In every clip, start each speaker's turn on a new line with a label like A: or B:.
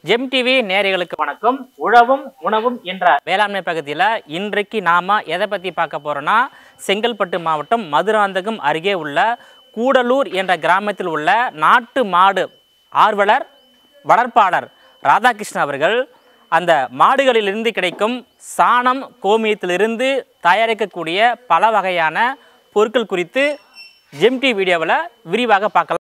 A: GeM TV நேயர்களுக்கு வணக்கம். உழவும் உணவும் என்ற வேளாண்மை பகுதியில் இன்றைக்கு நாம எதை பற்றி பார்க்க போறோம்னா, செங்கல்பட்டு மாவட்டம் மதுராந்தகம் அருகே உள்ள கூடலூர் என்ற கிராமத்தில் உள்ள நாட்டு மாடு ஆர்வலர் வளர்ப்பாளர் ராதாகிருஷ்ணன் அவர்கள் அந்த மாடுகளிலிருந்து கிடைக்கும் சாணம் கோமியத்திலிருந்து தயாரிக்கக்கூடிய பல வகையான பொருட்கள் குறித்து ஜெம் டிவி வீடியோவில் விரிவாக பார்க்கலாம்.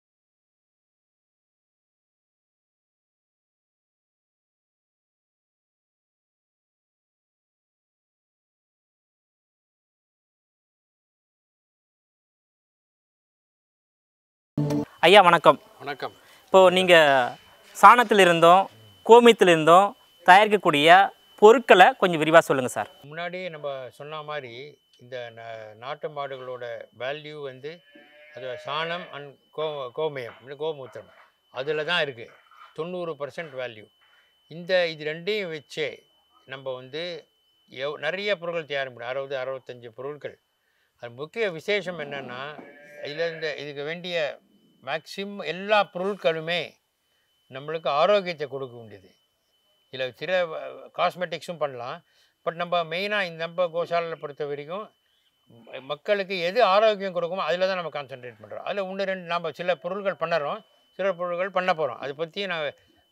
A: ஐயா வணக்கம்.
B: வணக்கம்.
A: இப்போது நீங்கள் சாணத்திலிருந்தும் கோமியத்திலிருந்தும் தயாரிக்கக்கூடிய பொருட்களை கொஞ்சம் விரிவாக சொல்லுங்கள் சார்.
B: முன்னாடியே நம்ம சொன்ன மாதிரி இந்த நாட்டு மாடுகளோட வேல்யூ வந்து அது சாணம் அண்ட் கோமயம் கோமூத்திரம் அதில் தான் இருக்குது. 90% வேல்யூ. இது ரெண்டையும் வச்சே நம்ம வந்து நிறைய பொருட்கள் தயார் பண்ண 60-65 பொருட்கள். அது முக்கிய விசேஷம் என்னென்னா, இதுக்கு வேண்டிய மேக்சிமம் எல்லா பொருட்களுமே நம்மளுக்கு ஆரோக்கியத்தை கொடுக்க வேண்டியது. இதில் சில காஸ்மெட்டிக்ஸும் பண்ணலாம். பட் நம்ம மெயினாக நம்ம கோஷாலையில் பொறுத்த வரைக்கும் மக்களுக்கு எது ஆரோக்கியம் கொடுக்குமோ அதில் தான் நம்ம கான்சன்ட்ரேட் பண்ணுறோம். அதில் 1-2 நம்ம சில பொருட்கள் பண்ணுறோம், சில பொருட்கள் பண்ண போகிறோம். அதை பற்றி நான்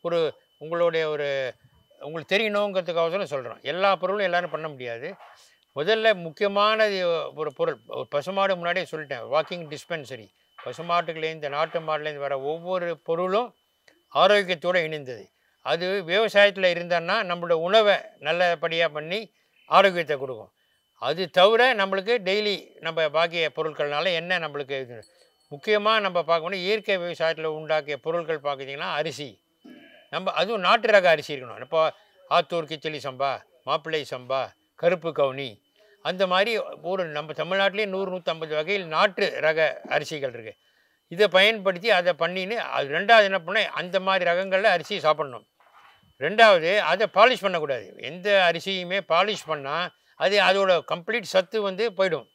B: உங்களுக்கு தெரியணுங்கிறதுக்காக சொல்கிறோம். எல்லா பொருளும் எல்லோரும் பண்ண முடியாது. முதல்ல முக்கியமானது ஒரு பொருள், ஒரு பசுமாடு முன்னாடியே சொல்லிட்டேன், வாக்கிங் டிஸ்பென்சரி. பசுமாட்டுக்குலேருந்து நாட்டு மாடுலேருந்து வர ஒவ்வொரு பொருளும் ஆரோக்கியத்தோடு இணைந்தது. அது விவசாயத்தில் இருந்தான்னா நம்மளோட உணவை நல்லபடியாக பண்ணி ஆரோக்கியத்தை கொடுக்கும். அது தவிர நம்மளுக்கு டெய்லி நம்ம பாக்கிய பொருட்கள்னால என்ன நம்மளுக்கு இது முக்கியமாக நம்ம பார்க்கணும். இயற்கை விவசாயத்தில் உண்டாக்கிய பொருட்கள் பார்க்குறீங்கன்னா அரிசி, அதுவும் நாட்டு ரக அரிசி இருக்கணும். இப்போ ஆத்தூர் கிச்சலி சம்பா, மாப்பிள்ளை சம்பா, கருப்பு கவுனி, அந்த மாதிரி நம்ம தமிழ்நாட்டிலே 100-150 வகையில் நாட்டு ரக அரிசிகள் இருக்குது. இதை பயன்படுத்தி அதை பண்ணின்னு அது ரெண்டாவது என்ன பண்ணால் அந்த மாதிரி ரகங்களில் அரிசி சாப்பிட்ணும். ரெண்டாவது அதை பாலிஷ் பண்ணக்கூடாது. எந்த அரிசியுமே பாலிஷ் பண்ணால் அதோட கம்ப்ளீட் சத்து வந்து போயிடும்.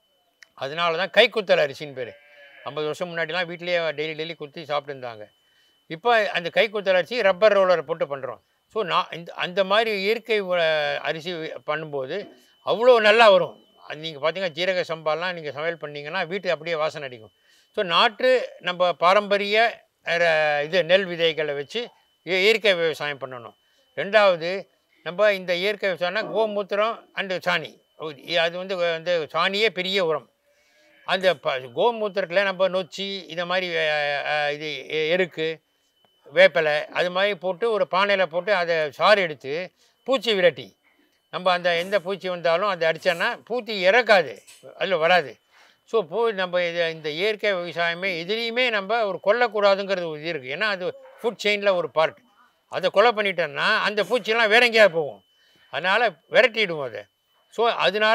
B: அதனால தான் கைக்குத்தல் அரிசின்னு பேர். 50 வருஷம் முன்னாடிலாம் வீட்டிலேயே டெய்லி குத்தி சாப்பிட்டுருந்தாங்க. இப்போ அந்த கைக்குத்தல் அரிசி ரப்பர் ரோலரை போட்டு பண்ணுறோம். ஸோ அந்த மாதிரி இயற்கை அரிசி பண்ணும்போது அவ்வளோ நல்லா வரும். நீங்கள் பார்த்தீங்கன்னா ஜீரக சம்பாலாம் நீங்கள் சமையல் பண்ணிங்கன்னா வீட்டு அப்படியே வாசனை அடிக்கும். ஸோ நம்ம பாரம்பரிய நெல் விதைகளை வச்சு இயற்கை விவசாயம் பண்ணணும். ரெண்டாவது நம்ம இந்த இயற்கை விவசாயம்னா கோமூத்திரம் அண்டு சாணி. அது வந்து சாணியே பெரிய உரம். அந்த கோமூத்திரத்தில் நம்ம நொச்சி இந்த மாதிரி இது எருக்கு வேப்பலை அது மாதிரி போட்டு ஒரு பானையில் போட்டு அதை சாறு எடுத்து பூச்சி விரட்டி நம்ம எந்த பூச்சி வந்தாலும் அதை அடித்தோன்னா பூச்சி இறக்காது, அதில் வராது. ஸோ நம்ம இந்த இயற்கை விவசாயமே இதுலேயுமே நம்ம கொல்லக்கூடாதுங்கிறது இது இருக்குது. ஏன்னா அது ஃபுட் செயினில் ஒரு பார்ட். அதை கொலை பண்ணிட்டோன்னா அந்த பூச்சியெல்லாம் வேற எங்கேயாவது போகும். அதனால் விரட்டிடுவோம் அதை. ஸோ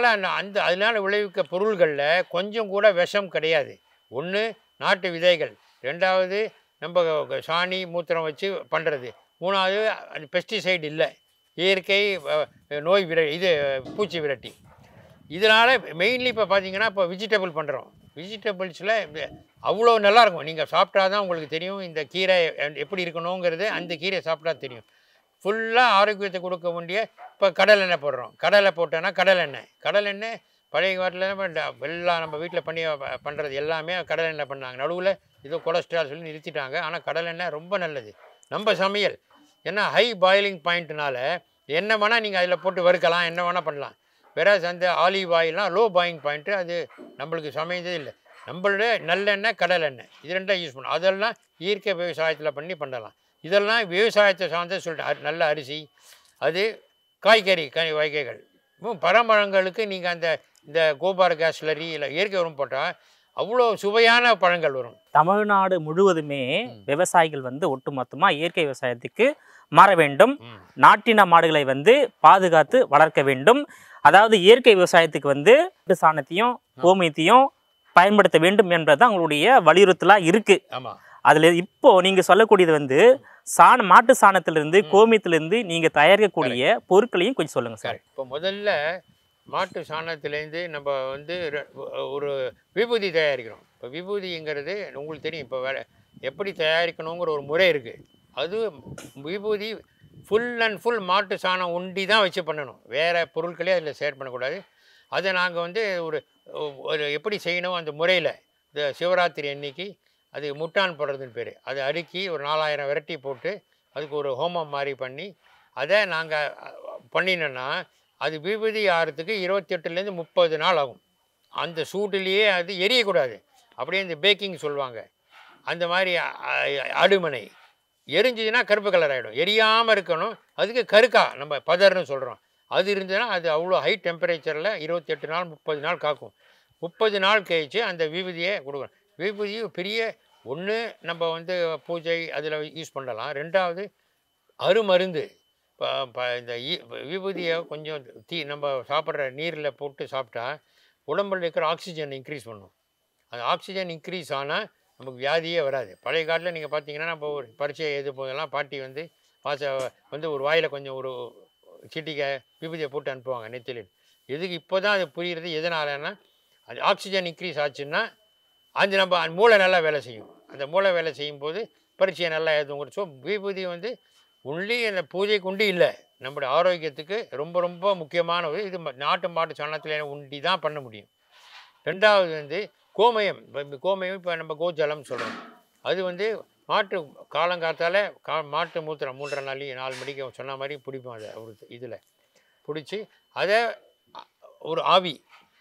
B: அதனால் விளைவிக்க பொருள்களில் கொஞ்சம் கூட விஷம் கிடையாது. ஒன்று நாட்டு விதைகள், ரெண்டாவது நம்ம சாணி மூத்திரம் வச்சு பண்ணுறது, மூணாவது அது பெஸ்டிசைடு இல்லை, இயற்கை நோய் பூச்சி விரட்டி. இதனால் மெயின்லி இப்போ பார்த்தீங்கன்னா இப்போ வெஜிடபிள் பண்ணுறோம். வெஜிடபிள்ஸில் அவ்வளோ நல்லாயிருக்கும். நீங்கள் சாப்பிட்டா தான் உங்களுக்கு தெரியும் இந்த கீரை எப்படி இருக்கணுங்கிறது. அந்த கீரை சாப்பிட்டா தெரியும். ஃபுல்லாக ஆரோக்கியத்தை கொடுக்க வேண்டிய இப்போ கடலெண்ணெய் போடுறோம். கடலை போட்டோன்னா கடலெண்ணெய் பழைய காலத்தில் எல்லாம் நம்ம வீட்டில் பண்ணுறது எல்லாமே கடலெண்ணெய் பண்ணாங்க. நடுவில் ஏதோ கொலஸ்ட்ரால் சொல்லி நிறுத்திட்டாங்க. ஆனால் கடலெண்ணெய் ரொம்ப நல்லது நம்ம சமையல். ஏன்னா ஹை பாயிலிங் பாயிண்ட்னால என்ன வேணால் நீங்கள் அதில் போட்டு வறுக்கலாம், என்ன வேணால் பண்ணலாம். வேற அந்த ஆலிவ் ஆயில்னால் லோ பாயிலிங் பாயிண்ட்டு, அது நம்மளுக்கு சமையதே இல்லை. நம்மளோட நல்லெண்ணெய் கடலெண்ணெய் இது ரெண்டாக யூஸ் பண்ணலாம். அதெல்லாம் இயற்கை விவசாயத்தில் பண்ணலாம். இதெல்லாம் விவசாயத்தை சார்ந்த சொல்லிட்டு நல்ல அரிசி, அது காய்கறி வகைகள். பழமரங்களுக்கு நீங்கள் இந்த கோபார் கேஸ் ஸ்லரி இல்லை இயற்கை உரம் போட்டால் அவ்வளோ சுவையான பழங்கள் வரும்.
A: தமிழ்நாடு முழுவதுமே விவசாயிகள் ஒட்டுமொத்தமாக இயற்கை விவசாயத்துக்கு மாற வேண்டும். நாட்டின மாடுகளை பாதுகாத்து வளர்க்க வேண்டும். அதாவது இயற்கை விவசாயத்துக்கு சாணத்தையும் கோமியத்தையும் பயன்படுத்த வேண்டும் என்பதுதான் உங்களுடைய வலியுறுத்தலாக இருக்குது.
B: ஆமாம்.
A: அதில் இப்போது நீங்கள் சொல்லக்கூடியது மாட்டு சாணத்திலிருந்து கோமியத்திலிருந்து நீங்கள் தயாரிக்கக்கூடிய பொருட்களையும் கொஞ்சம் சொல்லுங்கள் சார்.
B: இப்போ முதல்ல மாட்டு சாணத்துலேருந்து நம்ம ஒரு விபூதி தயாரிக்கிறோம். இப்போ விபூதிங்கிறது உங்களுக்கு தெரியும். இப்போ எப்படி தயாரிக்கணுங்கிற ஒரு முறை இருக்குது. அது விபூதி ஃபுல் அண்ட் ஃபுல் மாட்டு சாணம் உண்டி தான் வச்சு பண்ணணும். வேறு பொருட்களே அதில் ஷேர் பண்ணக்கூடாது. அதை நாங்கள் வந்து ஒரு ஒரு எப்படி செய்யணும் அந்த முறையில் இந்த சிவராத்திரி அன்னைக்கு அது முட்டான் போடுறதுன்னு பேர். அதை அடுக்கி ஒரு 4000 விரட்டி போட்டு அதுக்கு ஒரு ஹோமம் மாதிரி பண்ணி அதை நாங்கள் பண்ணினோன்னா அது விபூதி ஆகிறதுக்கு 28லேருந்து 30 நாள் ஆகும். அந்த சூட்டிலேயே அது எரியக்கூடாது. அப்படியே இந்த பேக்கிங் சொல்லுவாங்க, அந்த மாதிரி அடுமனை எரிஞ்சுதுன்னா கருப்பு கலர் ஆகிடும். எரியாமல் இருக்கணும். அதுக்கு கருக்கா நம்ம பதர்னு சொல்கிறோம். அது இருந்ததுன்னா அது அவ்வளோ ஹை டெம்பரேச்சரில் 28 நாள் 30 நாள் காக்கும். 30 நாள் கழிச்சு அந்த விபூதியை கொடுக்கணும். விபூதி பெரிய ஒன்று நம்ம வந்து பூஜை அதில் யூஸ் பண்ணலாம். ரெண்டாவது அருமருந்து. இந்த விபூதியை கொஞ்சம் நம்ம சாப்பிட்ற நீரில் போட்டு சாப்பிட்டா உடம்பில் இருக்கிற ஆக்சிஜன் இன்க்ரீஸ் பண்ணும். அந்த ஆக்சிஜன் இன்க்ரீஸ் ஆனால் நமக்கு வியாதியே வராது. பழைய காலத்தில் நீங்கள் பார்த்தீங்கன்னா நம்ம ஒரு பரீட்சை எழுத போதெல்லாம் பாட்டி வந்து வந்து ஒரு வாயில் கொஞ்சம் ஒரு சிட்டிக்கை விபூதியை போட்டு அனுப்புவாங்க நெத்திலில். எதுக்கு இப்போ தான் அது புரிகிறது எதனாலன்னா அது ஆக்சிஜன் இன்க்ரீஸ் ஆச்சுன்னா அது நம்ம மூளை நல்லா வேலை செய்யும். அந்த மூளை வேலை செய்யும்போது பரீட்சையை நல்லா எழுதுவோம். ஸோ விபூதி வந்து ஒன்லி அந்த பூஜைக்கு உண்டி இல்லை, நம்மளுடைய ஆரோக்கியத்துக்கு ரொம்ப ரொம்ப முக்கியமான ஒரு இது. நாட்டு மாட்டு சாணத்தில் உண்டி தான் பண்ண முடியும். ரெண்டாவது வந்து கோமயம். கோமயம் இப்போ நம்ம கோஜலம்னு சொல்கிறோம். அது வந்து மாட்டு காலங்காத்தால் மாட்டு மூத்திரம் 3:30 நாள் 4 மணிக்கு சொன்ன மாதிரி பிடிப்போம். அதை ஒரு இதில் பிடிச்சி அதை ஒரு ஆவி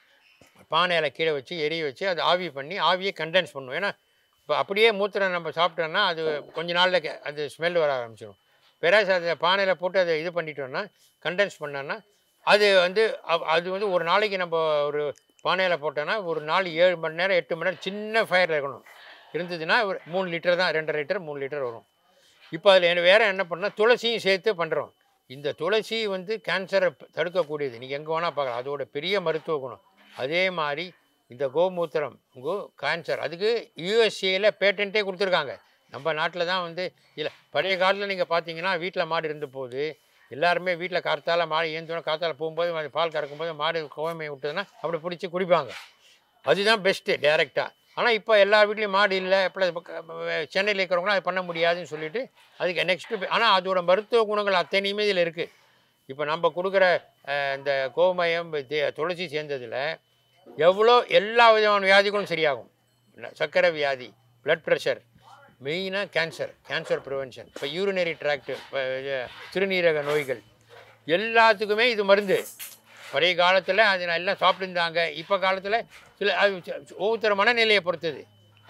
B: பானையில் கீழே வச்சு எரிய வச்சு அதை ஆவி பண்ணி ஆவியை கண்டென்ஸ் பண்ணுவோம். ஏன்னா இப்போ அப்படியே மூத்திரம் நம்ம சாப்பிட்டோன்னா அது கொஞ்ச நாளில் அது ஸ்மெல் வர ஆரம்பிச்சிடும். பிறகு அதை பானையில் போட்டு அதை இது பண்ணிட்டோன்னா கண்டென்ஸ் பண்ணோன்னா அது வந்து ஒரு நாளைக்கு நம்ம ஒரு பானையில் போட்டோன்னா ஒரு நாள் 7 மணி நேரம் 8 மணி நேரம் சின்ன ஃபயரில் இருக்கணும். இருந்ததுன்னா ஒரு 3 லிட்டர் தான், 2.5 லிட்டர் 3 லிட்டர் வரும். இப்போ அதில் வேறு என்ன பண்ணால் துளசியும் சேர்த்து பண்ணுறோம். இந்த துளசி வந்து கேன்சரை தடுக்கக்கூடியது. நீங்கள் எங்கே வேணால் பார்க்கலாம். அதோட பெரிய மருத்துவ குணம். அதே மாதிரி இந்த கோமூத்திரம் கேன்சர் அதுக்கு யூஎஸ்ஏயில் பேட்டன்ட்டே கொடுத்துருக்காங்க. நம்ம நாட்டில் தான் வந்து இல்லை. பழைய காலத்தில் நீங்கள் பார்த்தீங்கன்னா வீட்டில் மாடு இருந்த போது எல்லாருமே வீட்டில் காற்றால் மாடு ஏந்தோன்னா காற்றால் போகும்போது அது பால் கறக்கும்போது மாடு கோமையை விட்டதுன்னா அப்படி பிடிச்சி குடிப்பாங்க. அதுதான் பெஸ்ட்டு டைரெக்டாக. ஆனால் இப்போ எல்லா வீட்லேயும் மாடு இல்லை. சென்னையில் இருக்கிறவங்களும் அது பண்ண முடியாதுன்னு சொல்லிவிட்டு அதுக்கு நெக்ஸ்ட்டு. ஆனால் அதோட மருத்துவ குணங்கள் அத்தனையுமே இதில் இருக்குது. இப்போ நம்ம கொடுக்குற இந்த கோமயம் துளசி சேர்ந்ததில் எவ்வளோ எல்லா விதமான வியாதிகளும் சரியாகும். சர்க்கரை வியாதி, பிளட் ப்ரெஷர், மெயினாக கேன்சர் ப்ரிவென்ஷன், இப்போ யூரினரி ட்ராக்டு, சிறுநீரக நோய்கள் எல்லாத்துக்குமே இது மருந்து. பழைய காலத்தில் அது எல்லாம் சாப்பிட்டுருந்தாங்க. இப்போ காலத்தில் சில அது ஒவ்வொருத்தர மனநிலையை பொறுத்தது.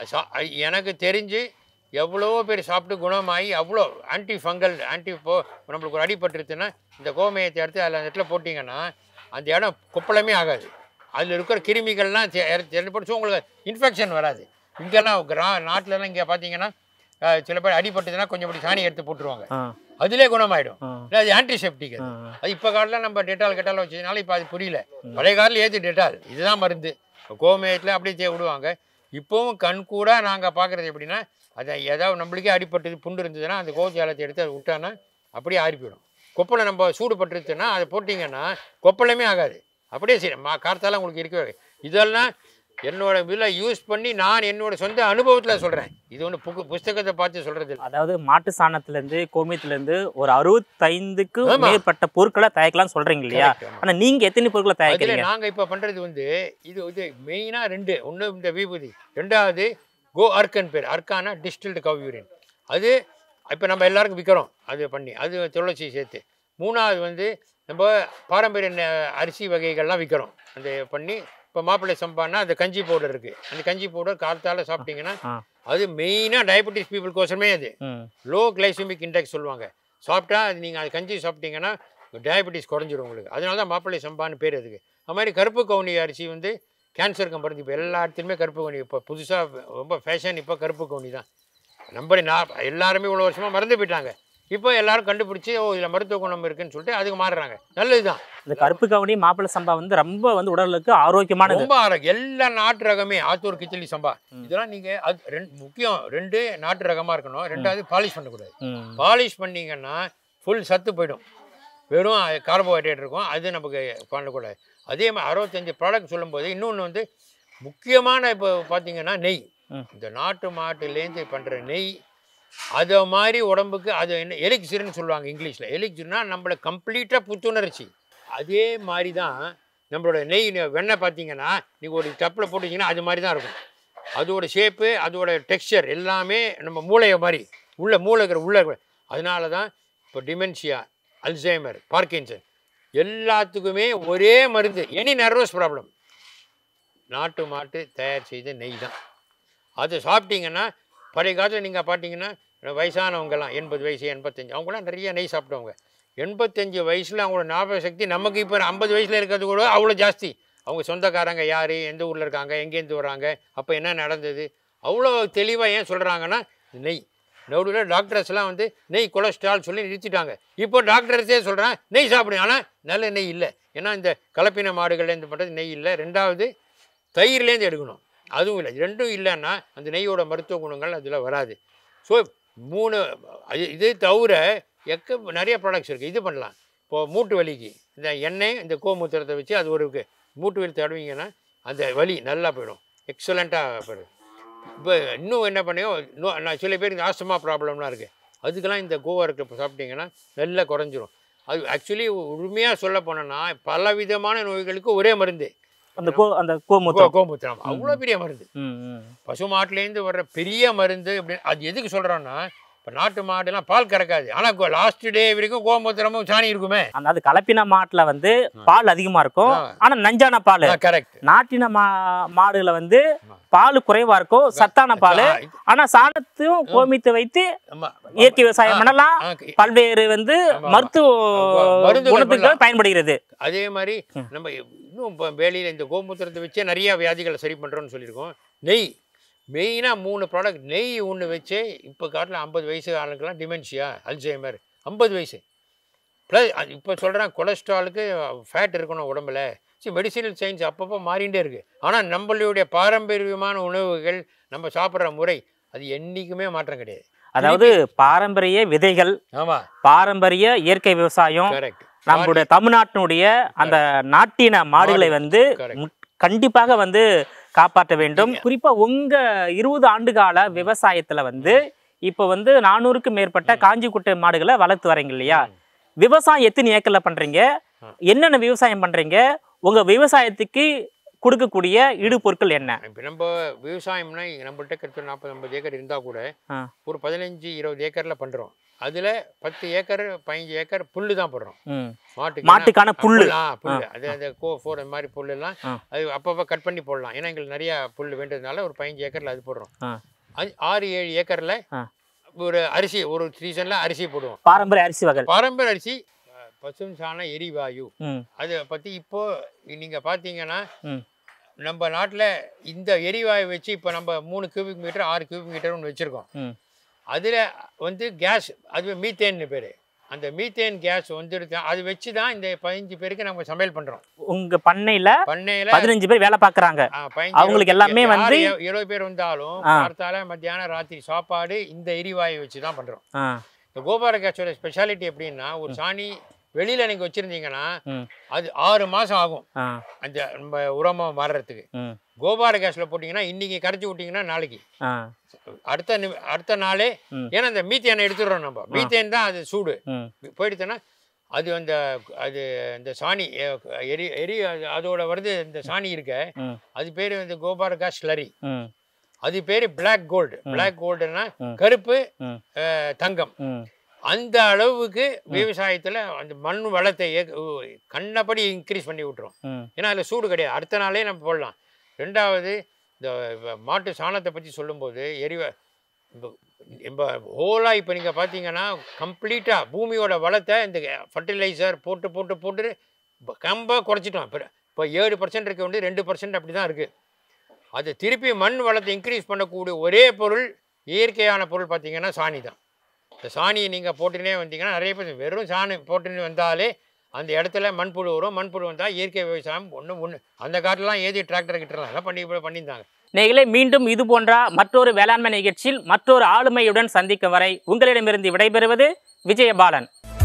B: எனக்கு தெரிஞ்சு எவ்வளோ பேர் சாப்பிட்டு குணமாகி அவ்வளோ ஆன்டி ஃபங்கல் நம்மளுக்கு ஒரு அடிபட்டுருச்சுன்னா இந்த கோமயத்தை எடுத்து அதில் அந்த இடத்துல போட்டிங்கன்னா அந்த இடம் கொப்பளமே ஆகாது. அதில் இருக்கிற கிருமிகள்லாம் போட்டு உங்களுக்கு இன்ஃபெக்ஷன் வராது. இங்கெல்லாம் நாட்டிலலாம் இங்கே பார்த்தீங்கன்னா சில பேர் அடிபட்டுதுன்னா கொஞ்சம் அப்படி சாணி எடுத்து போட்டுருவாங்க. அதிலே குணமாயிடும். அது ஆன்டிசெப்டிக். அது இப்போ காலத்தில் நம்ம டெட்டால் வச்சதுனால இப்போ அது புரியல. பழைய காலத்தில் ஏற்று டெட்டால் இதுதான் மருந்து. கோமயத்தில் அப்படியே விடுவாங்க. இப்போவும் கண் கூட நாங்கள் பார்க்குறது எப்படின்னா அதை ஏதாவது நம்மளுக்கே அடிப்பட்டது புண்டு இருந்ததுன்னா அந்த கோஜாலத்தை எடுத்து அதை விட்டான்னா அப்படியே ஆறி போயிடும். கொப்பளை நம்ம சூடு பட்டுருச்சுன்னா அதை போட்டிங்கன்னா கொப்பளமே ஆகாது. அப்படியே சரி கார்த்தால உங்களுக்கு இருக்கவே. இதெல்லாம் என்னோட இதில் யூஸ் பண்ணி நான் என்னோட சொந்த அனுபவத்தில் சொல்கிறேன். இது ஒன்று புஸ்தகத்தை பார்த்து சொல்கிறது இல்லை.
A: அதாவது மாட்டு சாணத்துலேருந்து கோமியத்துலேருந்து ஒரு 65க்கு மேற்பட்ட பொருட்களை தயாரிக்கலாம்னு சொல்கிறீங்க இல்லையா? ஆனால் நீங்கள் எத்தனை பொருட்களை தயாரிக்கிறீங்க?
B: நாங்கள் இப்போ பண்ணுறது வந்து இது மெயினாக 2. ஒன்று இந்த விபூதி, ரெண்டாவது அர்க்கன் பேர். அர்க்கானா டிஸ்டில்டு கவ் யூரின். அது இப்போ நம்ம எல்லாருக்கும் விற்கிறோம். அது பண்ணி அது துளசி சேர்த்து. மூணாவது வந்து நம்ம பாரம்பரிய அரிசி வகைகள்லாம் விற்கிறோம். அந்த பண்ணி இப்போ மாப்பிள்ளை சம்பான்னா அந்த கஞ்சி பவுடர் இருக்குது. அந்த கஞ்சி பவுடர் காலத்தால் சாப்பிட்டீங்கன்னா அது மெயினாக டயபெட்டிஸ் பீப்புளுக்கோசமே அது லோ கிளைசமிக் இண்டெக்ஸ் சொல்லுவாங்க. சாப்பிட்டா அது நீங்கள் அது கஞ்சி சாப்பிட்டீங்கன்னா டயபெட்டிஸ் குறைஞ்சிரும் உங்களுக்கு. அதனால தான் மாப்பிள்ளை சம்பான்னு பேர் அதுக்கு. அது மாதிரி கருப்பு கவுனி அரிசி வந்து கேன்சருக்கு மருந்து. இப்போ எல்லா இடத்துலையுமே கருப்பு கவுனி. இப்போ புதுசாக ரொம்ப ஃபேஷன். இப்போ கருப்பு கவுனி தான். எல்லாருமே இவ்வளோ வருஷமாக மறந்து போயிட்டாங்க. இப்போ எல்லாரும் கண்டுபிடிச்சி இதில் மருத்துவ குணம் இருக்குன்னு சொல்லிட்டு அதுக்கு மாறுறாங்க. நல்லது தான்.
A: இந்த கருப்பு கவுனி மாப்பிள்ளை சம்பா வந்து ரொம்ப வந்து உடலுக்கு ஆரோக்கியமான,
B: ரொம்ப ஆரோக்கியம். எல்லா நாட்டு ரகமே ஆத்தூர் கிச்சலி சம்பா இதெல்லாம் நீங்கள் அது முக்கியம். 2 நாட்டு ரகமாக இருக்கணும். ரெண்டாவது பாலிஷ் பண்ணக்கூடாது. பாலிஷ் பண்ணிங்கன்னா ஃபுல் சத்து போயிடும். வெறும் கார்போஹைட்ரேட் இருக்கும். அது நமக்கு பண்ணக்கூடாது. அதே மாதிரி 65 ப்ராடக்ட் சொல்லும்போது இன்னொன்று வந்து முக்கியமான இப்போ பார்த்தீங்கன்னா நெய். இந்த நாட்டு மாட்டுலேருந்து பண்ணுற நெய் அதை மாதிரி உடம்புக்கு அது என்ன எலிக்சிர்னு சொல்லுவாங்க இங்கிலீஷில். எலிக்சிர்னா நம்மளை கம்ப்ளீட்டாக புத்துணர்ச்சி. அதே மாதிரி தான் நம்மளோட நெய் வெண்ணெய் பார்த்தீங்கன்னா நீங்கள் ஒரு டப்பில் போட்டிங்கன்னா அது மாதிரி தான் இருக்கும். அதோட ஷேப்பு, அதோட டெக்ஸ்சர் எல்லாமே நம்ம மூளையை மாதிரி மூளை இருக்கிற உள்ள. அதனால தான் இப்போ டிமென்ஷியா, அல்சைமர், பார்க்கின்சன் எல்லாத்துக்குமே ஒரே மருந்து. எனி நர்வஸ் ப்ராப்ளம் நாட்டு மாட்டு தயார் செய்த நெய் தான். அதை சாப்பிட்டீங்கன்னா பழைய காலத்தில் நீங்கள் பார்த்தீங்கன்னா வயசானவங்கெல்லாம் 80 வயசு 85 அவங்களாம் நிறைய நெய் சாப்பிட்டவங்க. 85 வயசில் அவங்களோட ஞாபக சக்தி நமக்கு இப்போ 50 வயசில் இருக்கிறது கூட அவ்வளோ ஜாஸ்தி. அவங்க சொந்தக்காரங்க யார், எந்த ஊரில் இருக்காங்க, எங்கேருந்து வராங்க, அப்போ என்ன நடந்தது, அவ்வளோ தெளிவாக ஏன் சொல்கிறாங்கன்னா நெய். நடுவில் டாக்டர்ஸ்லாம் வந்து நெய் கொலஸ்ட்ரால் சொல்லி நிறுத்திட்டாங்க. இப்போ டாக்டர்ஸே சொல்கிறேன் நெய் சாப்பிடுங்க, ஆனால் நல்ல நெய் இல்லை. ஏன்னா இந்த கலப்பின மாடுகள்லேருந்து பண்ணுறது நெய் இல்லை. ரெண்டாவது தயிர்லேருந்து எடுக்கணும், அதுவும் இல்லை. ரெண்டும் இல்லைன்னா அந்த நெய்யோட மருத்துவ குணங்கள் அதில் வராது. ஸோ 3 இது தவிர நிறைய ப்ராடக்ட்ஸ் இருக்குது. இது பண்ணலாம். இப்போது மூட்டு வலிக்கு இந்த எண்ணெய், இந்த கோமூத்திரத்தை வச்சு அது ஒரு மூட்டு வலி தடவிங்கன்னா அந்த வலி நல்லா போயிடும், எக்ஸலண்ட்டாக போயிடும். இப்போ இன்னும் என்ன பண்ணியோ நான் சில பேருக்கு ஆஸ்துமா ப்ராப்ளம்லாம் இருக்குது, அதுக்கெல்லாம் இந்த கோவா இருக்க சாப்பிட்டீங்கன்னா நல்லா குறைஞ்சிரும். அது ஆக்சுவலி உண்மையாக சொல்ல போனோன்னா பல விதமான நோய்களுக்கு ஒரே மருந்து அந்த கோமூத்திரம். அவ்வளோ பெரிய மருந்து. பசு மாட்டுலேருந்து வர்ற பெரிய மருந்து அப்படின்னு. அது எதுக்கு சொல்கிறோன்னா, இப்போ நாட்டு மாடுலாம் பால் கறக்காது, ஆனால் லாஸ்ட் டே வரைக்கும் கோமூத்திரமும் சாணி இருக்குமே.
A: அது கலப்பின மாட்டுல வந்து பால் அதிகமா இருக்கும், ஆனா நஞ்சான பால்.
B: கரெக்ட்.
A: நாட்டின மாடுல வந்து பால் குறைவா இருக்கும், சத்தான பால். ஆனா சாணத்தையும் கோமித்து வைத்து இயற்கை விவசாயம் பண்ணலாம், பல்வேறு வந்து மருத்துவ குணத்துக்கு பயன்படுகிறது.
B: அதே மாதிரி நம்ம இன்னும் வேலையில் இந்த கோமூத்திரத்தை வச்சே நிறைய வியாதிகளை சரி பண்ணுறோன்னு சொல்லியிருக்கோம். நெய் மெயினாக 3 ப்ராடக்ட். நெய் ஒன்று வச்சே இப்போ காட்டில் 50 வயசு ஆளுக்கெல்லாம் டிமென்ஷியா, அல்சைமர் 50 வயசு ப்ளஸ். இப்போ சொல்கிறேன் கொலஸ்ட்ராலுக்கு ஃபேட் இருக்கணும் உடம்புல. சரி, மெடிசினல் சயின்ஸ் அப்பப்போ மாறிகிட்டே இருக்குது. ஆனால் நம்மளுடைய பாரம்பரியமான உணவுகள் நம்ம சாப்பிட்ற முறை அது என்றைக்குமே மாற்றம் கிடையாது.
A: அதாவது பாரம்பரிய விதைகள், ஆமாம், பாரம்பரிய இயற்கை விவசாயம். கரெக்ட். நம்மளுடைய தமிழ்நாட்டினுடைய அந்த நாட்டின மாடுகளை வந்து கண்டிப்பாக வந்து காப்பாற்ற வேண்டும். குறிப்பா உங்க 20 ஆண்டு கால விவசாயத்துல வந்து இப்ப வந்து 400க்கும் மேற்பட்ட காஞ்சி குட்டை மாடுகளை வளர்த்து வரீங்க இல்லையா? விவசாயம் எத்தனை ஏக்கர்ல பண்றீங்க, என்னென்ன விவசாயம் பண்றீங்க, உங்க விவசாயத்துக்கு கொடுக்கக்கூடிய ஈடுபொருட்கள் என்ன?
B: இப்போ நம்ம விவசாயம்னா நம்மள்கிட்ட கிட்ட 40-50 ஏக்கர் இருந்தால் கூட ஒரு 15-20 ஏக்கரில் பண்ணுறோம். அதில் 10 ஏக்கர் 15 ஏக்கர் புல்லு தான் போடுறோம்.
A: மாட்டுக்கான புல்லு.
B: அது அந்த கோஃபோர் அந்த மாதிரி புல்லுலாம் அது அப்பப்போ கட் பண்ணி போடலாம். ஏன்னா எங்களுக்கு நிறையா புல் வேண்டதுனால ஒரு 15 ஏக்கரில் அது போடுறோம். 6-7 ஏக்கரில் ஒரு அரிசி, ஒரு சீசனில் அரிசி போடுவோம்.
A: பாரம்பரிய அரிசி வகை, பாரம்பரிய
B: அரிசி, பசும் சாண எரிவாயு. அதை பற்றி இப்போது நீங்கள் பார்த்தீங்கன்னா நம்ம நாட்டில் இந்த எரிவாயு வச்சு இப்போ நம்ம 3 கியூபிக் மீட்டர் 6 கியூபிக் மீட்டர் ஒன்று வச்சுருக்கோம். அதில் வந்து கேஸ், அது மீத்தேன்னு பேர். அந்த மீத்தேன் கேஸ் வந்துடுது. அது வச்சு தான் இந்த 15 பேருக்கு நம்ம சமையல் பண்ணுறோம்.
A: உங்கள் பண்ணையில் 15 பேர் வேலை பார்க்குறாங்க. அவங்களுக்கு எல்லாமே வந்து
B: 20 பேர் வந்தாலும் பார்த்தால மத்தியானம் ராத்திரி சாப்பாடு இந்த எரிவாயு வச்சு தான் பண்ணுறோம். இந்த கோபார கேஸோட ஸ்பெஷாலிட்டி எப்படின்னா, ஒரு சாணி வெளியில நீங்க வச்சிருந்தீங்கன்னா அது 6 மாசம் ஆகும் அந்த நம்ம உரமா மாறுறதுக்கு. கோபார கேஸ்ல போட்டீங்கன்னா இன்னைக்கு கரைச்சி விட்டீங்கன்னா நாளைக்கு அடுத்த நாளே. ஏன்னா அந்த மீத்தேனை எடுத்துடுறோம் நம்ம. மீத்தேன் தான் அது சூடு போயிடுச்சுன்னா அது அந்த சாணி அதோட வருது. இந்த சாணி இருக்க அது பேரு வந்து கோபார கேஸ் ஸ்லரி. அது பேரு பிளாக் கோல்டு. பிளாக் கோல்டுன்னா கருப்பு தங்கம். அந்த அளவுக்கு விவசாயத்தில் அந்த மண் வளத்தை கண்ணப்படி இன்க்ரீஸ் பண்ணி விட்டுரும். ஏன்னா அதில் சூடு கிடையாது, அடுத்த நாளே நம்ம போடலாம். ரெண்டாவது இந்த மாட்டு சாணத்தை பற்றி சொல்லும்போது நம்ம ஹோலாக இப்போ நீங்கள் பார்த்தீங்கன்னா கம்ப்ளீட்டாக பூமியோட வளத்தை இந்த ஃபர்டிலைசர் போட்டு கம்பாக குறைச்சிட்டோம். இப்போ 7% இருக்க வேண்டிய 2% அப்படி தான் இருக்குது. அதை திருப்பி மண் வளத்தை இன்க்ரீஸ் பண்ணக்கூடிய ஒரே பொருள், இயற்கையான பொருள் பார்த்தீங்கன்னா சாணி தான். இந்த சாணியை நீங்கள் போட்டுனே வந்தீங்கன்னா நிறைய பேர் வெறும் சாணி போட்டுன்னு வந்தாலே அந்த இடத்துல மண்புழு வரும். மண்புழு வந்தால் இயற்கை விவசாயம் ஒன்று அந்த காட்டிலாம் ஏதி டிராக்டர் கிட்டலாம் எல்லாம் பண்ணியிருந்தாங்க.
A: நீங்களே மீண்டும் இது போன்ற மற்றொரு வேளாண்மை நிகழ்ச்சியில் மற்றொரு ஆளுமையுடன் சந்திக்கும் வரை உங்களிடமிருந்து விடைபெறுவது விஜயபாலன்.